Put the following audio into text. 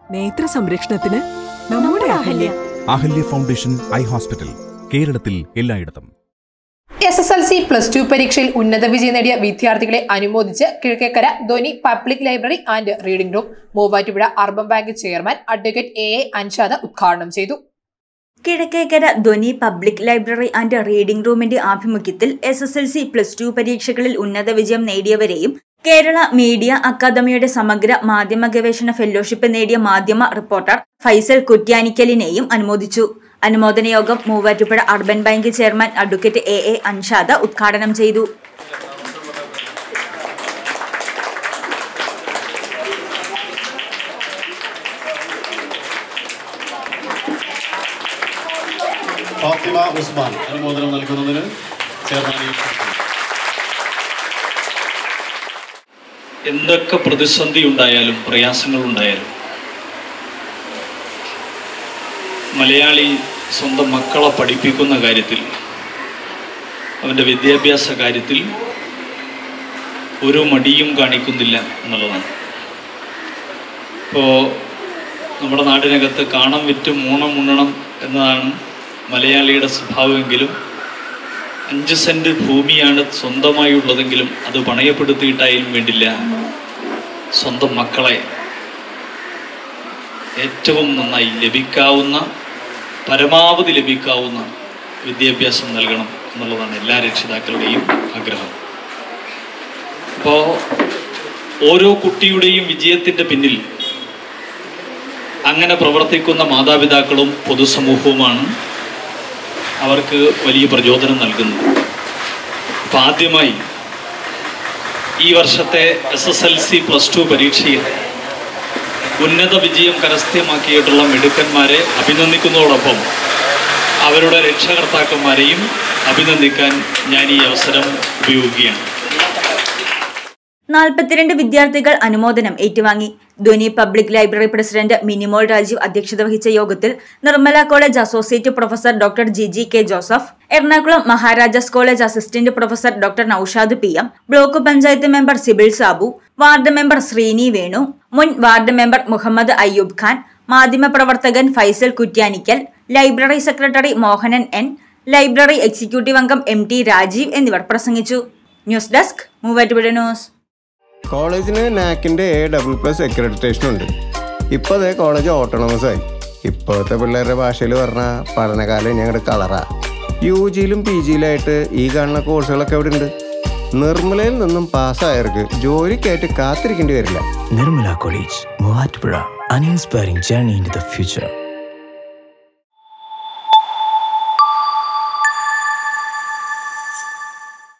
നേത്ര സംരക്ഷണത്തിന് നമ്മുടെ Ahalya. Ahalya foundation eye hospital, കേരളത്തിൽ എല്ലായിടത്തും. SSLC +2 പരീക്ഷയിൽ ഉന്നത വിജയം നേടിയ വിദ്യാർത്ഥികളെ അനുമോദിച്ച് Kizhakkekkara Dhwani public library and reading room Muvattupuzha urban bank chairman advocate AA Anshad ഉദ്ഘാടനം ചെയ്തു. Kizhakkekara Dhwani public library and reading റൂമിന്റെ ആഭിമുഖ്യത്തിൽ SSLC +2 പരീക്ഷകളിൽ ഉന്നത വിജയം നേടിയവരെയും കേരള മീഡിയ അക്കാദമിയുടെ സമഗ്ര മാധ്യമ ഗവേഷണ ഫെലോഷിപ്പ് നേടിയ മാധ്യമ റിപ്പോർട്ടർ ഫൈസൽ കുറ്റ്യാനിക്കലിനെയും അനുമോദിച്ചു. അനുമോദന യോഗം Muvattupuzha urban bank chairman advocate AA Anshad ഉദ്ഘാടനം ചെയ്തു. ഫാത്തിമ ഉസ്മാൻ അനുമോദനം നൽകുന്നതിന് ചെയർമാൻ. എന്തൊക്കെ പ്രതിസന്ധി ഉണ്ടായാലും പ്രയാസങ്ങൾ ഉണ്ടായാലും മലയാളി സ്വന്തം മക്കളെ പഠിപ്പിക്കുന്ന കാര്യത്തിൽ, അവൻ്റെ വിദ്യാഭ്യാസ കാര്യത്തിൽ ഒരു മടിയും കാണിക്കുന്നില്ല എന്നുള്ളതാണ്. ഇപ്പോൾ നമ്മുടെ നാടിനകത്ത് കാണം വിറ്റ് മൂണം ഉണ്ണണം എന്നതാണ് മലയാളിയുടെ സ്വഭാവമെങ്കിലും 5 സെൻറ്റ് ഭൂമിയാണ് സ്വന്തമായി ഉള്ളതെങ്കിലും അത് പണയപ്പെടുത്തിയിട്ടായാലും വേണ്ടില്ല സ്വന്തം മക്കളെ ഏറ്റവും നന്നായി ലഭിക്കാവുന്ന, പരമാവധി ലഭിക്കാവുന്ന വിദ്യാഭ്യാസം നൽകണം എന്നുള്ളതാണ് എല്ലാ രക്ഷിതാക്കളുടെയും ആഗ്രഹം. അപ്പോൾ ഓരോ കുട്ടിയുടെയും വിജയത്തിൻ്റെ പിന്നിൽ അങ്ങനെ പ്രവർത്തിക്കുന്ന മാതാപിതാക്കളും പൊതുസമൂഹവുമാണ് അവർക്ക് വലിയ പ്രചോദനം നൽകുന്നത്. അപ്പോൾ ആദ്യമായി ഈ വർഷത്തെ SSLC +2 പരീക്ഷയിൽ ഉന്നത വിജയം കരസ്ഥമാക്കിയിട്ടുള്ള മിടുക്കന്മാരെ അഭിനന്ദിക്കുന്നതോടൊപ്പം അവരുടെ രക്ഷകർത്താക്കന്മാരെയും അഭിനന്ദിക്കാൻ ഞാൻ ഈ അവസരം ഉപയോഗിക്കുകയാണ്. 42 വിദ്യാർത്ഥികൾ അനുമോദനം ഏറ്റുവാങ്ങി. Dhwani public library president Minimol Rajeev അധ്യക്ഷത വഹിച്ച യോഗത്തിൽ Nirmala college associate professor doctor Jiji K Joseph, Ernakulam Maharajas college assistant professor doctor Naushad PM, block panchayat member Sibil Sabu, ward member Sreeni Venu, മുൻ വാർഡ് മെമ്പർ മുഹമ്മദ് അയ്യൂബ് ഖാൻ, മാധ്യമപ്രവർത്തകൻ Faisal Kuttyanikkal, library secretary Mohanan N, library executive അംഗം MT രാജീവ് എന്നിവർ പ്രസംഗിച്ചു. News desk Muvattupuzha news. കോളേജിന് നാക്കിൻ്റെ A++ അക്രഡിറ്റേഷൻ ഉണ്ട്. ഇപ്പോൾ അതേ കോളേജ് ഓട്ടോണമസ് ആയി. ഇപ്പോഴത്തെ പിള്ളേരുടെ ഭാഷയിൽ പറഞ്ഞാൽ പഠനകാലം ഞങ്ങളുടെ കളറാ. UGയിലും PGയിലായിട്ട് ഈ കാണുന്ന കോഴ്സുകളൊക്കെ അവിടെ ഉണ്ട്. നിർമ്മലയിൽ നിന്നും പാസ്സായവർക്ക് ജോലിക്കായിട്ട് കാത്തിരിക്കേണ്ടി വരില്ല. Nirmala college Muvattupuzha, an inspiring journey into the future.